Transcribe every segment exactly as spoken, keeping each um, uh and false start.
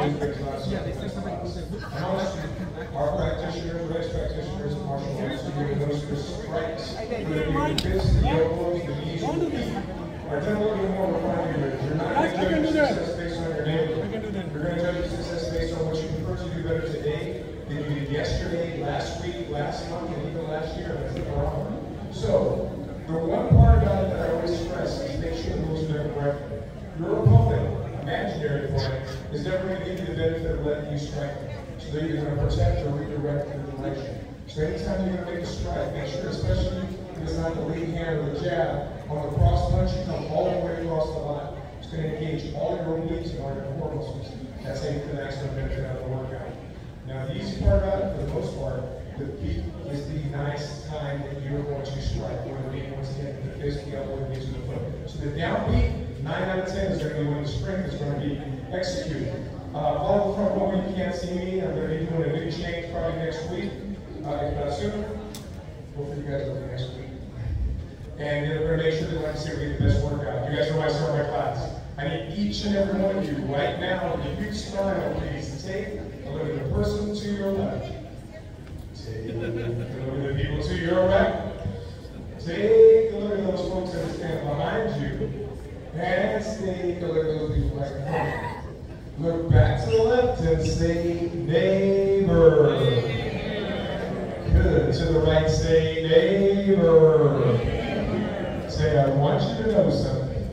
always makes a lot of sense. Our practitioners, race practitioners, and martial arts, doing those for strikes, whether you're the fists, the elbows, the knees, the feet, are done a little bit more refined here. You're not going to judge your success based on your neighborhood. You're going to judge your success based on what you prefer to do better today than you did yesterday, last week, last month, and even last year. That's the wrong. So, the one part about it that I always stress is make sure the moves are done correctly. Your opponent, imaginary opponent, is never going to give you the benefit of letting you strike them. So they're either going to protect or redirect the direction. So anytime you're going to make a strike, make sure, especially if it's not the lead hand or the jab, on the cross punch, you come all the way across the line. It's going to engage all your obliques and all your core muscles. That's how you can actually benefit out of the workout. Now, the easy part about it, for the most part, the peak is the nice time that you're going to strike, whether it once again the fist, the elbow, and the to the foot. So the down peak, nine out of ten is going to be when the strength is going to be executed. Uh, follow the front row, you can't see me. I'm going to be doing a big change probably next week, uh, if not sooner. Hopefully you guys will be next week. And then we're going to make sure that, like I said, we get the best workout. You guys know I start my class. I need each and every one of you right now, with a huge smile, please, to take a look at the person to your left. Take a look at the people to your right. Take a look at those folks that stand behind you. And take a look at those people right in front. Look back to the left and say, neighbor. Good. To the right, say, neighbor. Say, I want you to know something.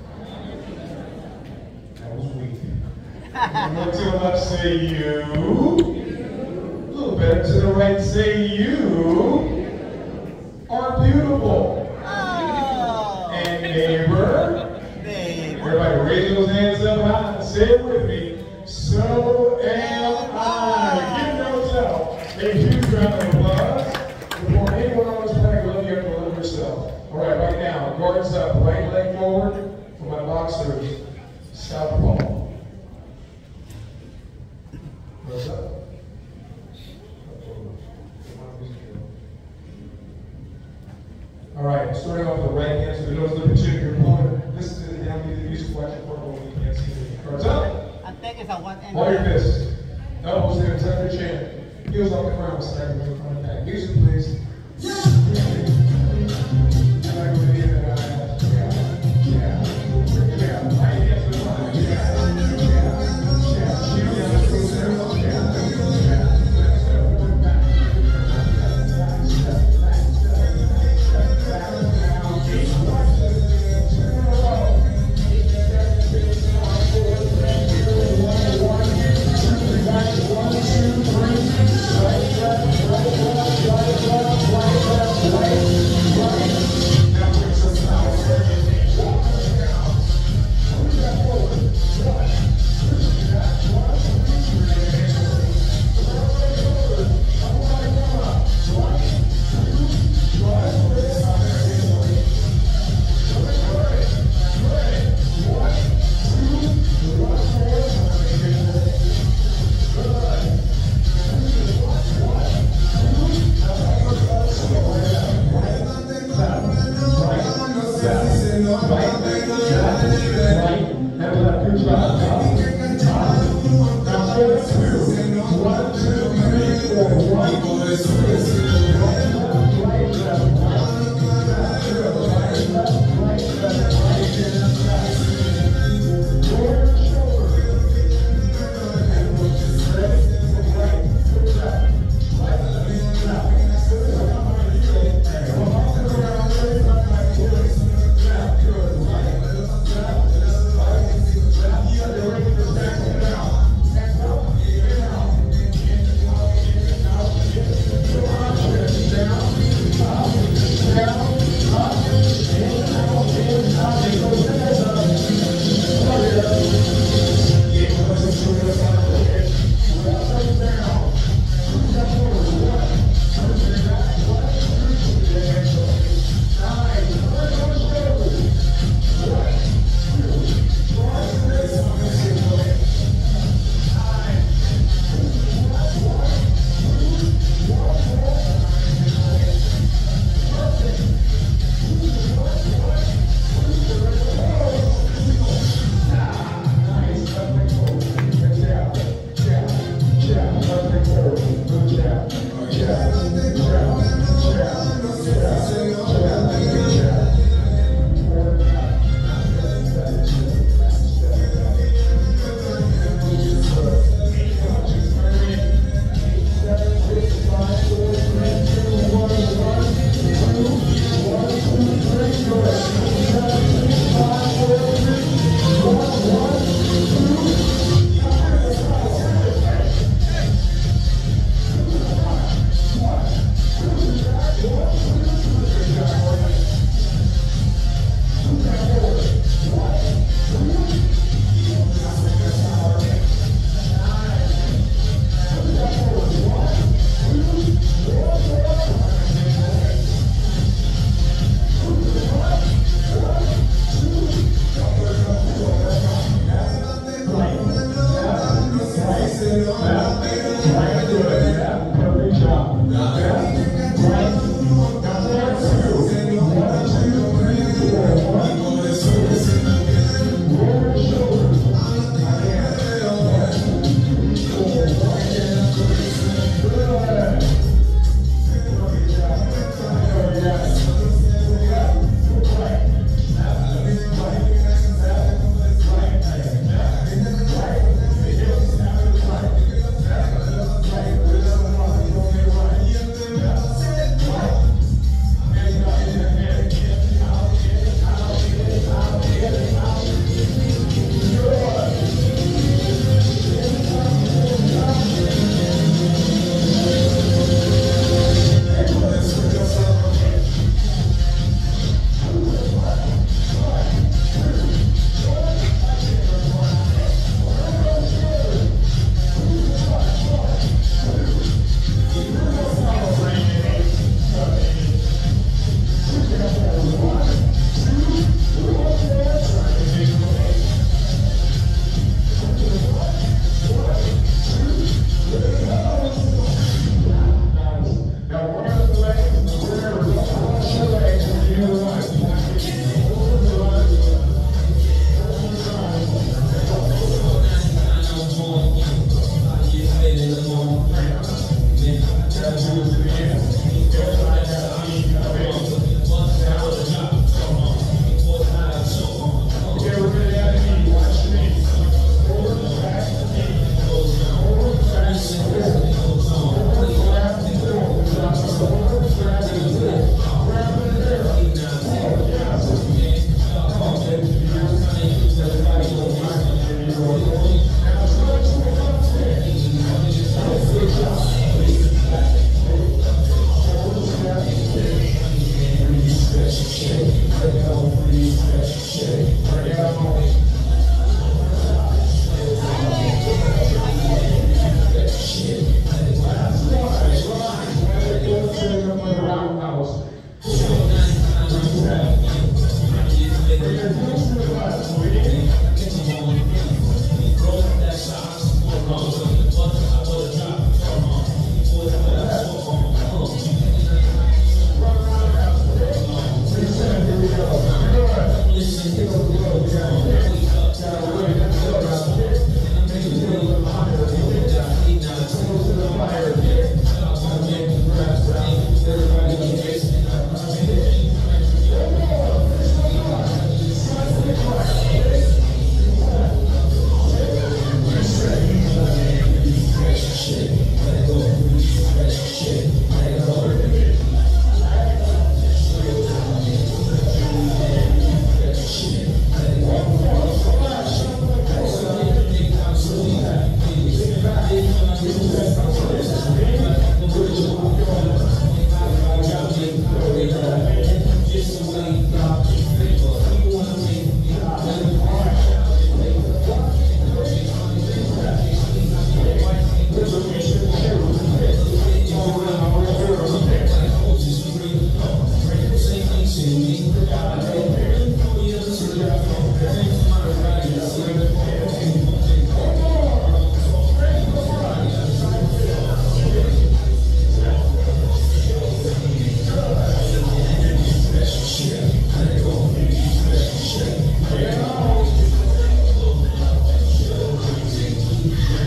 That was weak. Look to the left, say, you. A little better. To the right, say, you are beautiful. Oh. And neighbor. Neighbor. Everybody raise those hands up high and say it with me. So am I. Give yourself a huge round of applause. Before anyone on this planet will love you, have to love yourself. All right, right now, guards up, right leg forward for my boxers. Southpaw. Guards up. All right, starting off with the right hand, so the nose look at you, your opponent. Listen to the downbeat of the music, watch your partner when you can't see the guards up. I think it's a one end. All your fists. Elbows there, tuck your chin. Heels off the ground, slide your front and back. Music, please. Right, right, right, right, right, right, right, right.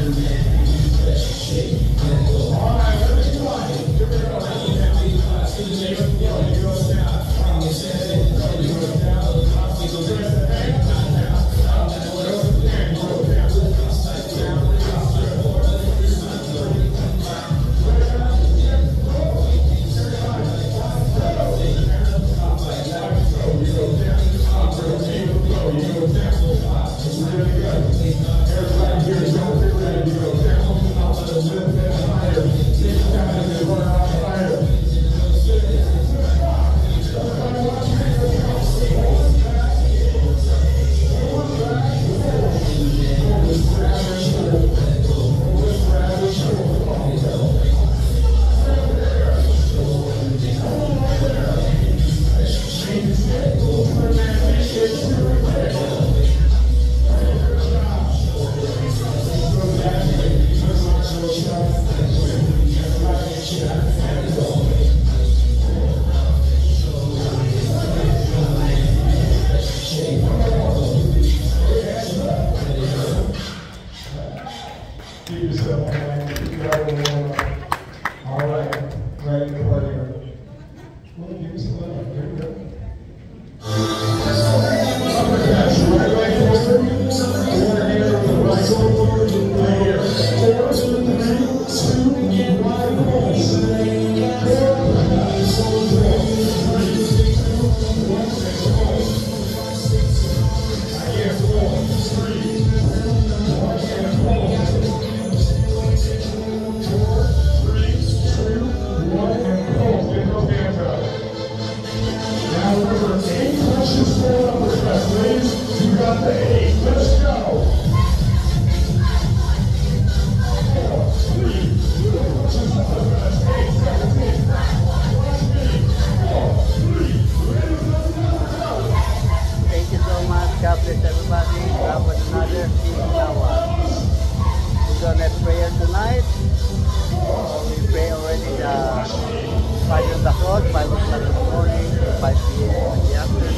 Keep yourself on. Keep your right one on. All right. Right in the party. Well, give me some love. Here we go. Right leg forward. One hand on the right shoulder. Right here. Four, three, two, one, God bless everybody. Have another season hour. We're gonna have prayer tonight. We pray already the five of the cross, five o'clock in the morning, five p m in the afternoon.